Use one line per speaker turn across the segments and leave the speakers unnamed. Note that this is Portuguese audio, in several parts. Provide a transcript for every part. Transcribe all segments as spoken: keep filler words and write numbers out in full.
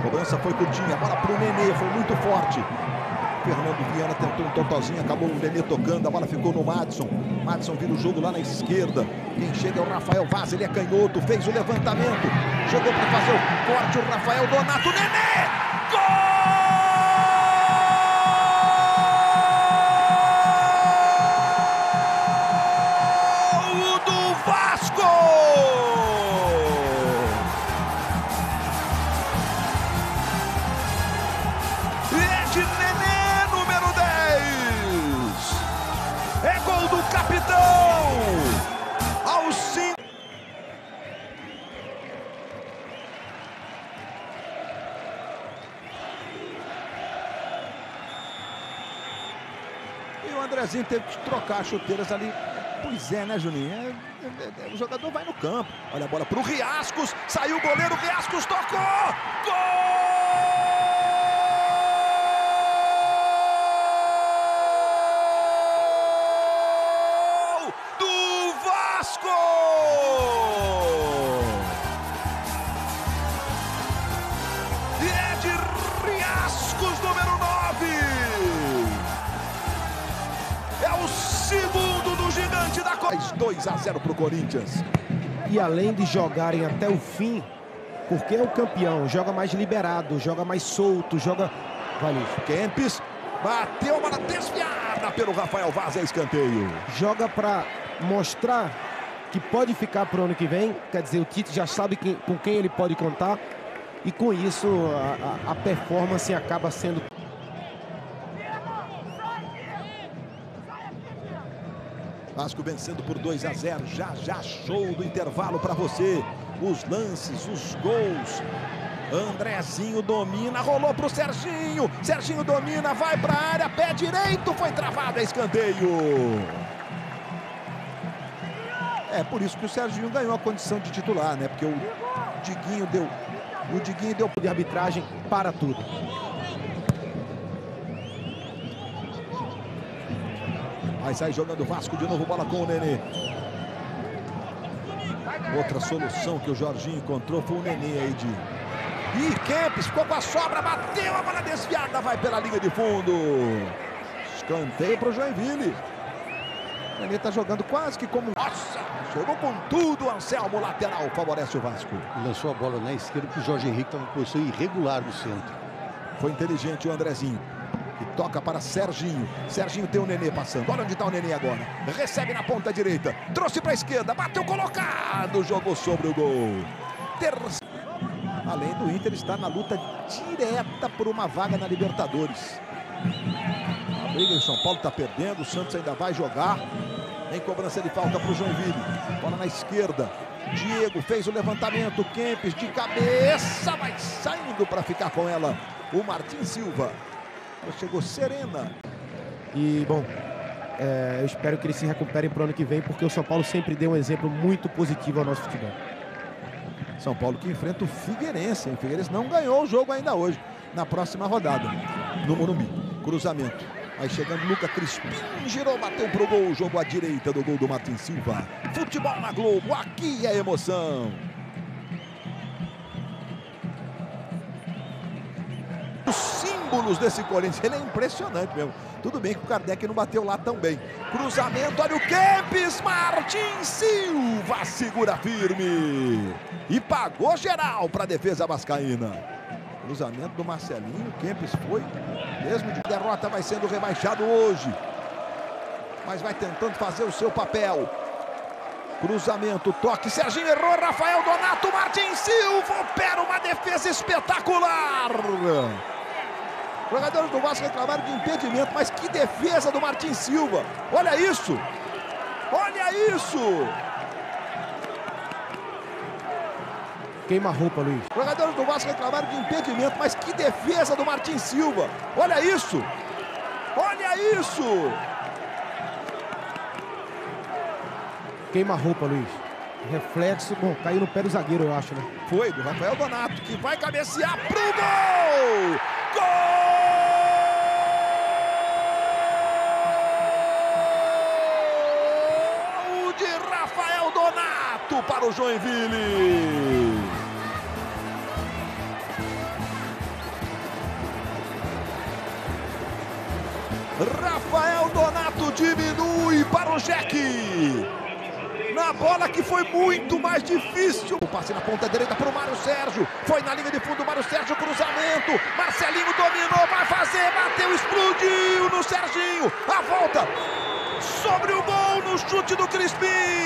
Cobrança foi curtinha, bola pro Nenê, foi muito forte. Fernando Viana tentou um totozinho, acabou o Nenê tocando, a bola ficou no Madison. Madison vira o jogo lá na esquerda. Quem chega é o Rafael Vaz, ele é canhoto, fez o levantamento. Chegou para fazer o corte, o Rafael Donato, Nenê! Gol! De Nenê, número dez. É gol do capitão. Aos cinco. E o Andrezinho teve que trocar as chuteiras ali. Pois é, né, Juninho? É, é, é, o jogador vai no campo. Olha a bola pro Riascos. Saiu o goleiro, Riascos tocou. Gol! E é de Riascos, número nove. É o segundo do gigante da Copa. dois a zero para o Corinthians.
E além de jogarem até o fim, porque é o campeão, joga mais liberado, joga mais solto, joga... Valeu.
Kempis bateu, bola desviada pelo Rafael Vaz, é escanteio.
Joga para mostrar que pode ficar para o ano que vem, quer dizer, o Tite já sabe quem, com quem ele pode contar, e com isso a, a, a performance acaba sendo...
Vasco vencendo por dois a zero, já já show do intervalo para você, os lances, os gols. Andrezinho domina, rolou pro Serginho, Serginho domina, vai para a área, pé direito, foi travado, é escanteio. É por isso que o Serginho ganhou a condição de titular, né? Porque o Diguinho deu, o Diguinho deu
de arbitragem para tudo.
Aí sai jogando o Vasco de novo, bola com o Nenê. Outra solução que o Jorginho encontrou foi o Nenê aí de... Ih, Kempis ficou com a sobra, bateu, a bola desviada, vai pela linha de fundo. Escanteio para o Joinville. O Nenê tá jogando quase que como... Nossa, jogou com tudo, Anselmo, lateral, favorece o Vasco.
Lançou a bola na esquerda porque o Jorge Henrique estava em posição irregular no centro.
Foi inteligente o Andrezinho. E toca para Serginho. Serginho tem o Nenê passando. Olha onde está o Nenê agora. Recebe na ponta direita. Trouxe para a esquerda. Bateu colocado. Jogou sobre o gol. Terceiro. Além do Inter, está na luta direta por uma vaga na Libertadores. A briga em São Paulo está perdendo. O Santos ainda vai jogar. Em cobrança de falta para o Joinville. Bola na esquerda. Diego fez o levantamento. Kempis de cabeça. Vai saindo para ficar com ela. O Martin Silva. Chegou serena.
E, bom, é, eu espero que eles se recuperem para o ano que vem, porque o São Paulo sempre deu um exemplo muito positivo ao nosso futebol.
São Paulo que enfrenta o Figueirense. O Figueirense não ganhou o jogo ainda hoje, na próxima rodada, no Morumbi. Cruzamento. Aí chegando Luca Crispim, girou, bateu pro gol. Jogou à direita do gol do Martin Silva. Futebol na Globo, aqui é emoção. Símbolos desse Corinthians, ele é impressionante mesmo. Tudo bem que o Kardec não bateu lá tão bem. Cruzamento, olha o Kempis, Martin Silva segura firme e pagou geral para a defesa vascaína. Cruzamento do Marcelinho, Kempis foi, mesmo de derrota vai sendo rebaixado hoje, mas vai tentando fazer o seu papel. Cruzamento, toque, Serginho errou, Rafael Donato, Martin Silva opera uma defesa espetacular. Jogadores do Vasco reclamaram de impedimento, mas que defesa do Martin Silva. Olha isso! Olha isso!
Queima a roupa, Luiz.
Jogadores do Vasco reclamaram de impedimento, mas que defesa do Martin Silva. Olha isso! Olha isso!
Queima a roupa, Luiz. Reflexo, bom, caiu no pé do zagueiro, eu acho, né?
Foi, do Rafael Donato, que vai cabecear pro gol! Gol! Para o Joinville. Rafael Donato diminui para o Jack. Na bola que foi muito mais difícil. O passe na ponta direita para o Mário Sérgio. Foi na linha de fundo, Mário Sérgio, cruzamento. Marcelinho dominou, vai fazer, bateu, explodiu no Serginho. A volta sobre o gol no chute do Crispim.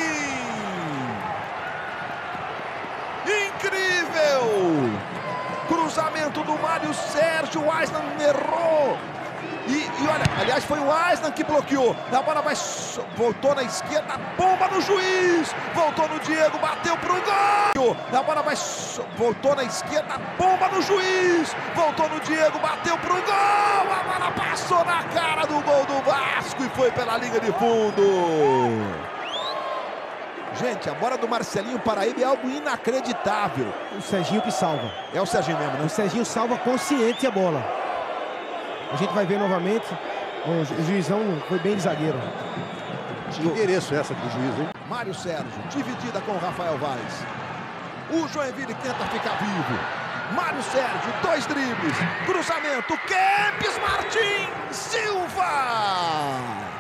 Incrível! Cruzamento do Mário Sérgio, o Aislan errou. E, e olha, aliás, foi o Aislan que bloqueou. A bola vai, voltou na esquerda, bomba no juiz. Voltou no Diego, bateu pro gol. A bola vai, voltou na esquerda, bomba no juiz. Voltou no Diego, bateu pro gol. A bola passou na cara do gol do Vasco e foi pela linha de fundo. Gente, a bola do Marcelinho Paraíba é algo inacreditável.
O Serginho que salva.
É o Serginho mesmo, né?
O Serginho salva consciente a bola. A gente vai ver novamente. O, ju o juizão foi bem de zagueiro.
Tinha endereço essa do juiz, hein?
Mário Sérgio, dividida com o Rafael Vaz. O Joinville tenta ficar vivo. Mário Sérgio, dois dribles. Cruzamento, Kempis Martins Silva.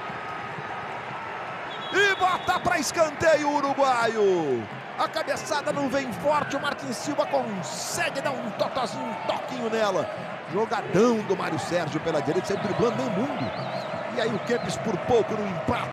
E bota para escanteio o uruguaio. A cabeçada não vem forte, o Martins Silva consegue dar um totozinho, um toquinho nela. Jogadão do Mário Sérgio pela direita, sempre driblando meio mundo. E aí o Kempis por pouco no empate.